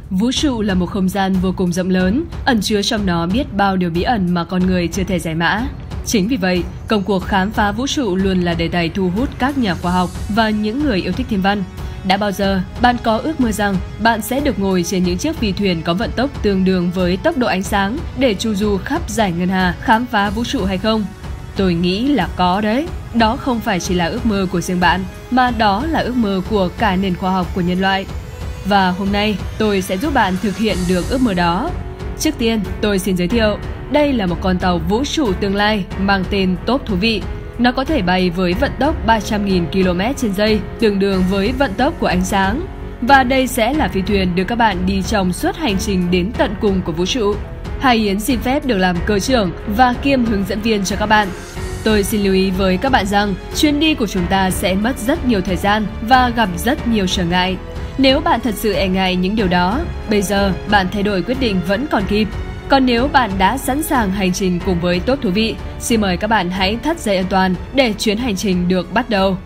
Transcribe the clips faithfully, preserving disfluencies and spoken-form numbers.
Vũ trụ là một không gian vô cùng rộng lớn, ẩn chứa trong nó biết bao điều bí ẩn mà con người chưa thể giải mã. Chính vì vậy, công cuộc khám phá vũ trụ luôn là đề tài thu hút các nhà khoa học và những người yêu thích thiên văn. Đã bao giờ bạn có ước mơ rằng bạn sẽ được ngồi trên những chiếc phi thuyền có vận tốc tương đương với tốc độ ánh sáng để chu du khắp dải ngân hà khám phá vũ trụ hay không? Tôi nghĩ là có đấy. Đó không phải chỉ là ước mơ của riêng bạn, mà đó là ước mơ của cả nền khoa học của nhân loại. Và hôm nay, tôi sẽ giúp bạn thực hiện được ước mơ đó. Trước tiên, tôi xin giới thiệu, đây là một con tàu vũ trụ tương lai mang tên Top Thú Vị. Nó có thể bay với vận tốc ba trăm nghìn ki lô mét trên giây, tương đương với vận tốc của ánh sáng. Và đây sẽ là phi thuyền đưa các bạn đi trong suốt hành trình đến tận cùng của vũ trụ. Hải Yến xin phép được làm cơ trưởng và kiêm hướng dẫn viên cho các bạn. Tôi xin lưu ý với các bạn rằng chuyến đi của chúng ta sẽ mất rất nhiều thời gian và gặp rất nhiều trở ngại. Nếu bạn thật sự e ngại những điều đó, bây giờ bạn thay đổi quyết định vẫn còn kịp. Còn nếu bạn đã sẵn sàng hành trình cùng với Top Thú Vị, xin mời các bạn hãy thắt dây an toàn để chuyến hành trình được bắt đầu.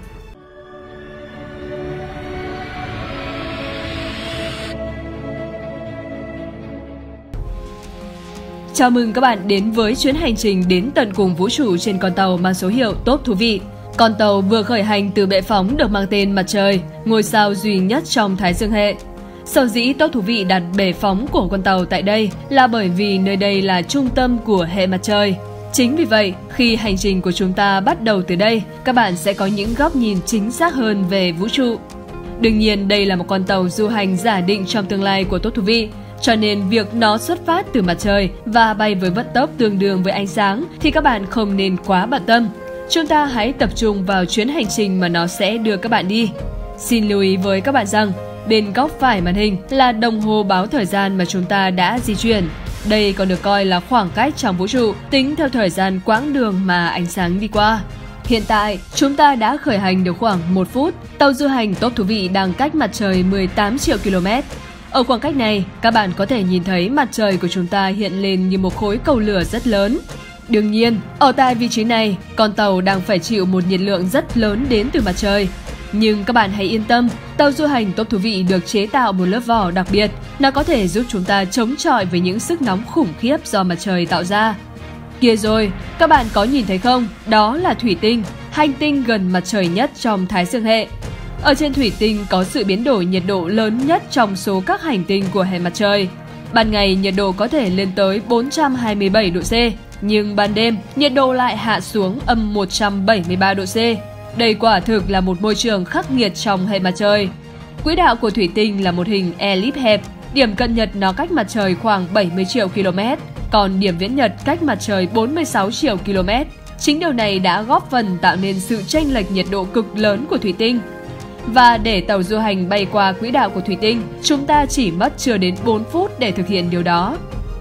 Chào mừng các bạn đến với chuyến hành trình đến tận cùng vũ trụ trên con tàu mang số hiệu Top Thú Vị. Con tàu vừa khởi hành từ bệ phóng được mang tên Mặt Trời, ngôi sao duy nhất trong Thái Dương hệ. Sở dĩ Top Thú Vị đặt bệ phóng của con tàu tại đây là bởi vì nơi đây là trung tâm của hệ Mặt Trời. Chính vì vậy, khi hành trình của chúng ta bắt đầu từ đây, các bạn sẽ có những góc nhìn chính xác hơn về vũ trụ. Đương nhiên, đây là một con tàu du hành giả định trong tương lai của Top Thú Vị, cho nên việc nó xuất phát từ mặt trời và bay với vận tốc tương đương với ánh sáng thì các bạn không nên quá bận tâm. Chúng ta hãy tập trung vào chuyến hành trình mà nó sẽ đưa các bạn đi. Xin lưu ý với các bạn rằng, bên góc phải màn hình là đồng hồ báo thời gian mà chúng ta đã di chuyển. Đây còn được coi là khoảng cách trong vũ trụ, tính theo thời gian quãng đường mà ánh sáng đi qua. Hiện tại, chúng ta đã khởi hành được khoảng một phút. Tàu du hành Top Thú Vị đang cách mặt trời mười tám triệu ki lô mét. Ở khoảng cách này, các bạn có thể nhìn thấy mặt trời của chúng ta hiện lên như một khối cầu lửa rất lớn. Đương nhiên, ở tại vị trí này, con tàu đang phải chịu một nhiệt lượng rất lớn đến từ mặt trời. Nhưng các bạn hãy yên tâm, tàu du hành Top Thú Vị được chế tạo một lớp vỏ đặc biệt. Nó có thể giúp chúng ta chống chọi với những sức nóng khủng khiếp do mặt trời tạo ra. Kìa rồi, các bạn có nhìn thấy không? Đó là thủy tinh, hành tinh gần mặt trời nhất trong Thái Dương hệ. Ở trên thủy tinh có sự biến đổi nhiệt độ lớn nhất trong số các hành tinh của hệ mặt trời. Ban ngày nhiệt độ có thể lên tới bốn trăm hai mươi bảy độ C, nhưng ban đêm nhiệt độ lại hạ xuống âm một trăm bảy mươi ba độ C. Đây quả thực là một môi trường khắc nghiệt trong hệ mặt trời. Quỹ đạo của thủy tinh là một hình elip hẹp, điểm cận nhật nó cách mặt trời khoảng bảy mươi triệu ki lô mét, còn điểm viễn nhật cách mặt trời bốn mươi sáu triệu ki lô mét. Chính điều này đã góp phần tạo nên sự chênh lệch nhiệt độ cực lớn của thủy tinh. Và để tàu du hành bay qua quỹ đạo của thủy tinh, chúng ta chỉ mất chưa đến bốn phút để thực hiện điều đó.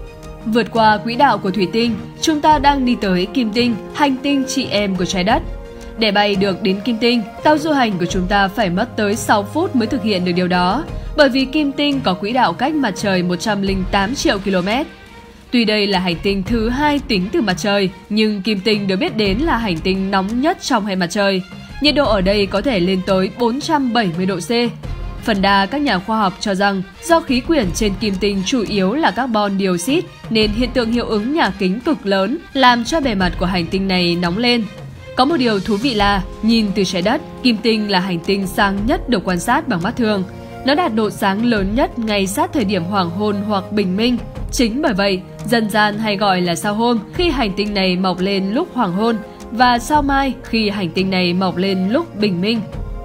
Vượt qua quỹ đạo của thủy tinh, chúng ta đang đi tới Kim Tinh, hành tinh chị em của trái đất. Để bay được đến Kim Tinh, tàu du hành của chúng ta phải mất tới sáu phút mới thực hiện được điều đó, bởi vì Kim Tinh có quỹ đạo cách mặt trời một trăm lẻ tám triệu ki lô mét. Tuy đây là hành tinh thứ hai tính từ mặt trời, nhưng Kim Tinh được biết đến là hành tinh nóng nhất trong hệ mặt trời. Nhiệt độ ở đây có thể lên tới bốn trăm bảy mươi độ C. Phần đa các nhà khoa học cho rằng do khí quyển trên Kim Tinh chủ yếu là carbon dioxide nên hiện tượng hiệu ứng nhà kính cực lớn làm cho bề mặt của hành tinh này nóng lên. Có một điều thú vị là, nhìn từ trái đất, Kim Tinh là hành tinh sáng nhất được quan sát bằng mắt thường. Nó đạt độ sáng lớn nhất ngay sát thời điểm hoàng hôn hoặc bình minh. Chính bởi vậy, dân gian hay gọi là sao hôm khi hành tinh này mọc lên lúc hoàng hôn, và sao mai khi hành tinh này mọc lên lúc bình minh.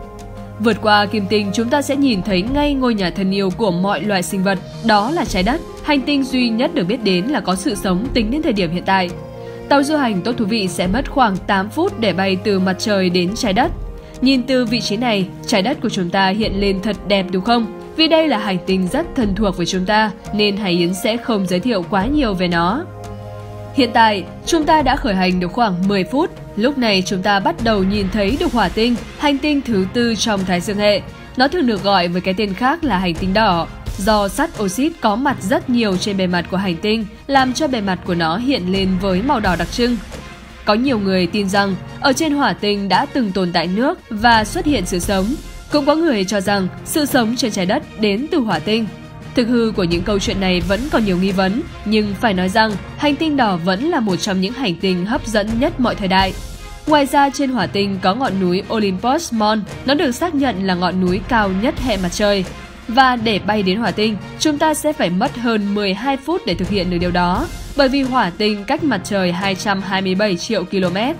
Vượt qua Kim Tinh, chúng ta sẽ nhìn thấy ngay ngôi nhà thân yêu của mọi loài sinh vật, đó là trái đất, hành tinh duy nhất được biết đến là có sự sống tính đến thời điểm hiện tại. Tàu du hành Top Thú Vị sẽ mất khoảng tám phút để bay từ mặt trời đến trái đất. Nhìn từ vị trí này, trái đất của chúng ta hiện lên thật đẹp đúng không? Vì đây là hành tinh rất thân thuộc với chúng ta, nên Hải Yến sẽ không giới thiệu quá nhiều về nó. Hiện tại, chúng ta đã khởi hành được khoảng mười phút. Lúc này chúng ta bắt đầu nhìn thấy được hỏa tinh, hành tinh thứ tư trong Thái Dương hệ. Nó thường được gọi với cái tên khác là hành tinh đỏ, do sắt oxit có mặt rất nhiều trên bề mặt của hành tinh, làm cho bề mặt của nó hiện lên với màu đỏ đặc trưng. Có nhiều người tin rằng ở trên hỏa tinh đã từng tồn tại nước và xuất hiện sự sống. Cũng có người cho rằng sự sống trên trái đất đến từ hỏa tinh. Thực hư của những câu chuyện này vẫn còn nhiều nghi vấn, nhưng phải nói rằng hành tinh đỏ vẫn là một trong những hành tinh hấp dẫn nhất mọi thời đại. Ngoài ra, trên hỏa tinh có ngọn núi Olympus Mons, nó được xác nhận là ngọn núi cao nhất hệ mặt trời. Và để bay đến hỏa tinh, chúng ta sẽ phải mất hơn mười hai phút để thực hiện được điều đó, bởi vì hỏa tinh cách mặt trời hai trăm hai mươi bảy triệu ki lô mét.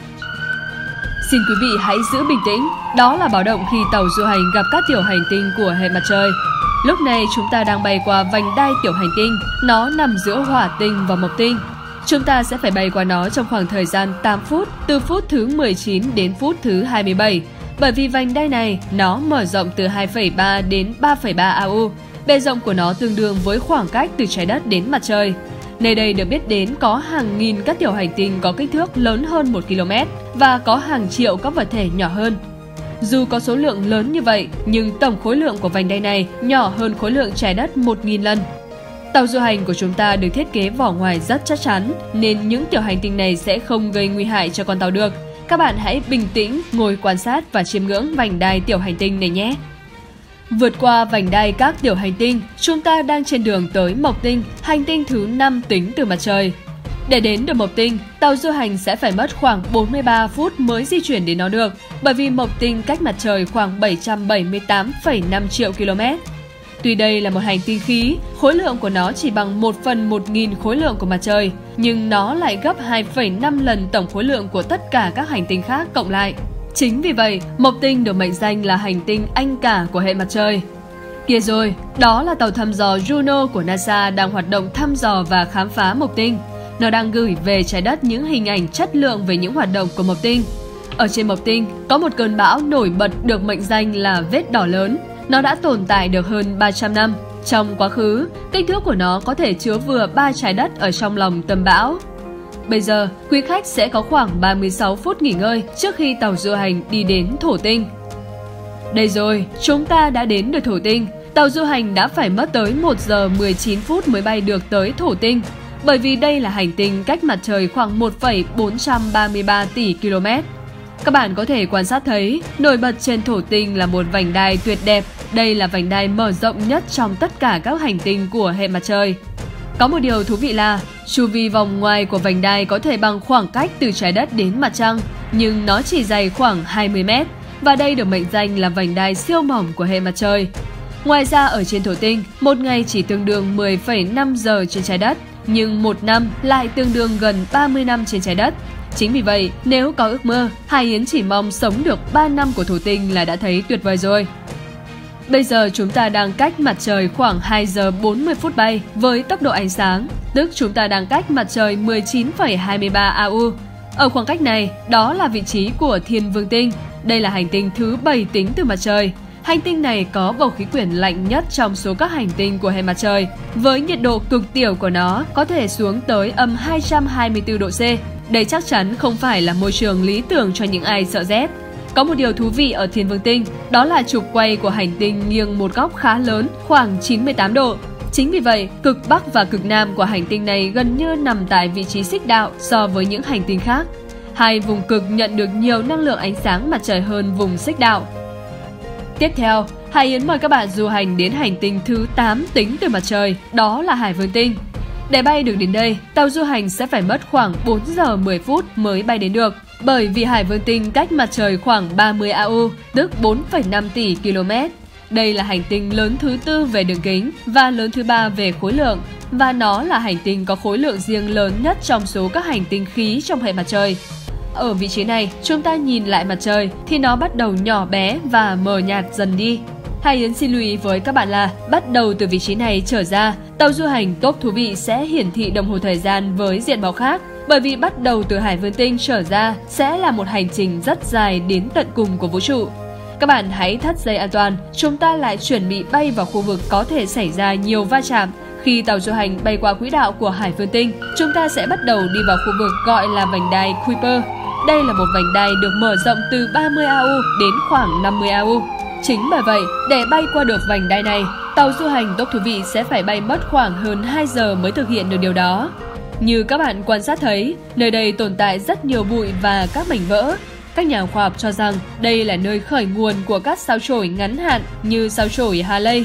Xin quý vị hãy giữ bình tĩnh, đó là báo động khi tàu du hành gặp các tiểu hành tinh của hệ mặt trời. Lúc này chúng ta đang bay qua vành đai tiểu hành tinh, nó nằm giữa hỏa tinh và mộc tinh. Chúng ta sẽ phải bay qua nó trong khoảng thời gian tám phút, từ phút thứ mười chín đến phút thứ hai mươi bảy. Bởi vì vành đai này, nó mở rộng từ hai phẩy ba đến ba phẩy ba a u. Bề rộng của nó tương đương với khoảng cách từ trái đất đến mặt trời. Nơi đây được biết đến có hàng nghìn các tiểu hành tinh có kích thước lớn hơn một ki lô mét và có hàng triệu các vật thể nhỏ hơn. Dù có số lượng lớn như vậy, nhưng tổng khối lượng của vành đai này nhỏ hơn khối lượng trái đất một nghìn lần. Tàu du hành của chúng ta được thiết kế vỏ ngoài rất chắc chắn, nên những tiểu hành tinh này sẽ không gây nguy hại cho con tàu được. Các bạn hãy bình tĩnh, ngồi quan sát và chiêm ngưỡng vành đai tiểu hành tinh này nhé! Vượt qua vành đai các tiểu hành tinh, chúng ta đang trên đường tới Mộc Tinh, hành tinh thứ năm tính từ mặt trời. Để đến được Mộc Tinh, tàu du hành sẽ phải mất khoảng bốn mươi ba phút mới di chuyển đến nó được, bởi vì Mộc Tinh cách mặt trời khoảng bảy trăm bảy mươi tám phẩy năm triệu ki lô mét. Tuy đây là một hành tinh khí, khối lượng của nó chỉ bằng một phần một nghìn khối lượng của mặt trời, nhưng nó lại gấp hai phẩy năm lần tổng khối lượng của tất cả các hành tinh khác cộng lại. Chính vì vậy, Mộc Tinh được mệnh danh là hành tinh anh cả của hệ mặt trời. Kia rồi, đó là tàu thăm dò Juno của NASA đang hoạt động thăm dò và khám phá Mộc Tinh. Nó đang gửi về trái đất những hình ảnh chất lượng về những hoạt động của Mộc Tinh. Ở trên Mộc Tinh, có một cơn bão nổi bật được mệnh danh là vết đỏ lớn. Nó đã tồn tại được hơn ba trăm năm. Trong quá khứ, kích thước của nó có thể chứa vừa ba trái đất ở trong lòng tâm bão. Bây giờ, quý khách sẽ có khoảng ba mươi sáu phút nghỉ ngơi trước khi tàu du hành đi đến Thổ Tinh. Đây rồi, chúng ta đã đến được Thổ Tinh. Tàu du hành đã phải mất tới một giờ mười chín phút mới bay được tới Thổ Tinh, bởi vì đây là hành tinh cách mặt trời khoảng một phẩy bốn trăm ba mươi ba tỷ ki lô mét. Các bạn có thể quan sát thấy, nổi bật trên Thổ Tinh là một vành đai tuyệt đẹp. Đây là vành đai mở rộng nhất trong tất cả các hành tinh của hệ mặt trời. Có một điều thú vị là, chu vi vòng ngoài của vành đai có thể bằng khoảng cách từ trái đất đến mặt trăng, nhưng nó chỉ dày khoảng hai mươi mét, và đây được mệnh danh là vành đai siêu mỏng của hệ mặt trời. Ngoài ra ở trên Thổ Tinh, một ngày chỉ tương đương mười phẩy năm giờ trên trái đất, nhưng một năm lại tương đương gần ba mươi năm trên trái đất. Chính vì vậy, nếu có ước mơ, Hải Yến chỉ mong sống được ba năm của Thổ Tinh là đã thấy tuyệt vời rồi. Bây giờ chúng ta đang cách mặt trời khoảng hai giờ bốn mươi phút bay với tốc độ ánh sáng, tức chúng ta đang cách mặt trời mười chín phẩy hai mươi ba a u. Ở khoảng cách này, đó là vị trí của Thiên Vương Tinh. Đây là hành tinh thứ bảy tính từ mặt trời. Hành tinh này có bầu khí quyển lạnh nhất trong số các hành tinh của hệ mặt trời, với nhiệt độ cực tiểu của nó có thể xuống tới âm hai trăm hai mươi tư độ C. Đây chắc chắn không phải là môi trường lý tưởng cho những ai sợ rét. Có một điều thú vị ở Thiên Vương Tinh, đó là trục quay của hành tinh nghiêng một góc khá lớn, khoảng chín mươi tám độ. Chính vì vậy, cực Bắc và cực Nam của hành tinh này gần như nằm tại vị trí xích đạo so với những hành tinh khác. Hai vùng cực nhận được nhiều năng lượng ánh sáng mặt trời hơn vùng xích đạo. Tiếp theo, Hải Yến mời các bạn du hành đến hành tinh thứ tám tính từ mặt trời, đó là Hải Vương Tinh. Để bay được đến đây, tàu du hành sẽ phải mất khoảng bốn giờ mười phút mới bay đến được, bởi vì Hải Vương Tinh cách mặt trời khoảng ba mươi a u, tức bốn phẩy năm tỷ ki lô mét. Đây là hành tinh lớn thứ tư về đường kính và lớn thứ ba về khối lượng, và nó là hành tinh có khối lượng riêng lớn nhất trong số các hành tinh khí trong hệ mặt trời. Ở vị trí này, chúng ta nhìn lại mặt trời thì nó bắt đầu nhỏ bé và mờ nhạt dần đi. Hải Yến xin lưu ý với các bạn là bắt đầu từ vị trí này trở ra, tàu du hành Top Thú Vị sẽ hiển thị đồng hồ thời gian với diện màu khác, bởi vì bắt đầu từ Hải Vương Tinh trở ra sẽ là một hành trình rất dài đến tận cùng của vũ trụ. Các bạn hãy thắt dây an toàn, chúng ta lại chuẩn bị bay vào khu vực có thể xảy ra nhiều va chạm. Khi tàu du hành bay qua quỹ đạo của Hải Vương Tinh, chúng ta sẽ bắt đầu đi vào khu vực gọi là vành đai Kuiper. Đây là một vành đai được mở rộng từ ba mươi a u đến khoảng năm mươi a u. Chính bởi vậy, để bay qua được vành đai này, tàu du hành Top Thú Vị sẽ phải bay mất khoảng hơn hai giờ mới thực hiện được điều đó. Như các bạn quan sát thấy, nơi đây tồn tại rất nhiều bụi và các mảnh vỡ. Các nhà khoa học cho rằng đây là nơi khởi nguồn của các sao chổi ngắn hạn như sao chổi Halley.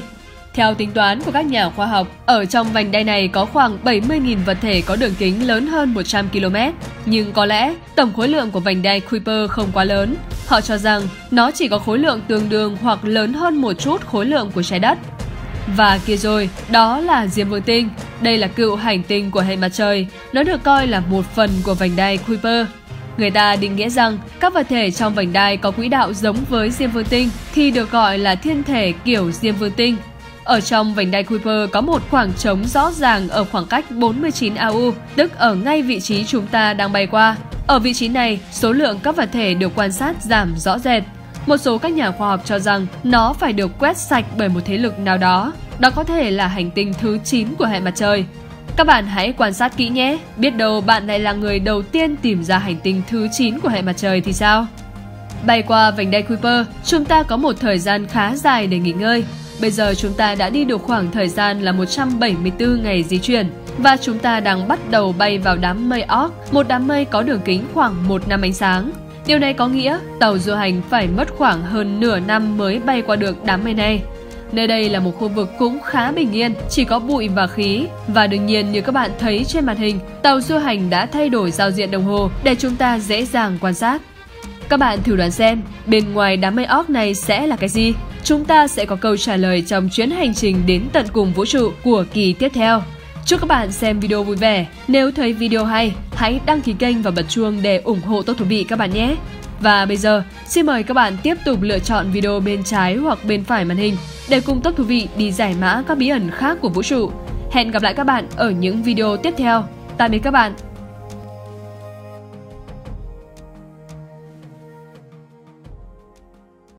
Theo tính toán của các nhà khoa học, ở trong vành đai này có khoảng bảy mươi nghìn vật thể có đường kính lớn hơn một trăm ki lô mét. Nhưng có lẽ tổng khối lượng của vành đai Kuiper không quá lớn. Họ cho rằng nó chỉ có khối lượng tương đương hoặc lớn hơn một chút khối lượng của trái đất. Và kia rồi, đó là Diêm Vương Tinh. Đây là cựu hành tinh của hệ mặt trời. Nó được coi là một phần của vành đai Kuiper. Người ta định nghĩa rằng các vật thể trong vành đai có quỹ đạo giống với Diêm Vương Tinh thì được gọi là thiên thể kiểu Diêm Vương Tinh. Ở trong vành đai Kuiper có một khoảng trống rõ ràng ở khoảng cách bốn mươi chín a u, tức ở ngay vị trí chúng ta đang bay qua. Ở vị trí này, số lượng các vật thể được quan sát giảm rõ rệt. Một số các nhà khoa học cho rằng nó phải được quét sạch bởi một thế lực nào đó. Đó có thể là hành tinh thứ chín của hệ mặt trời. Các bạn hãy quan sát kỹ nhé, biết đâu bạn lại là người đầu tiên tìm ra hành tinh thứ chín của hệ mặt trời thì sao? Bay qua vành đai Kuiper, chúng ta có một thời gian khá dài để nghỉ ngơi. Bây giờ chúng ta đã đi được khoảng thời gian là một trăm bảy mươi tư ngày di chuyển và chúng ta đang bắt đầu bay vào đám mây Oort, một đám mây có đường kính khoảng một năm ánh sáng. Điều này có nghĩa tàu du hành phải mất khoảng hơn nửa năm mới bay qua được đám mây này. Nơi đây là một khu vực cũng khá bình yên, chỉ có bụi và khí. Và đương nhiên như các bạn thấy trên màn hình, tàu du hành đã thay đổi giao diện đồng hồ để chúng ta dễ dàng quan sát. Các bạn thử đoán xem, bên ngoài đám mây Oort này sẽ là cái gì? Chúng ta sẽ có câu trả lời trong chuyến hành trình đến tận cùng vũ trụ của kỳ tiếp theo. Chúc các bạn xem video vui vẻ. Nếu thấy video hay, hãy đăng ký kênh và bật chuông để ủng hộ Tốt Thú Vị các bạn nhé. Và bây giờ, xin mời các bạn tiếp tục lựa chọn video bên trái hoặc bên phải màn hình để cùng Tốt Thú Vị đi giải mã các bí ẩn khác của vũ trụ. Hẹn gặp lại các bạn ở những video tiếp theo. Tạm biệt các bạn.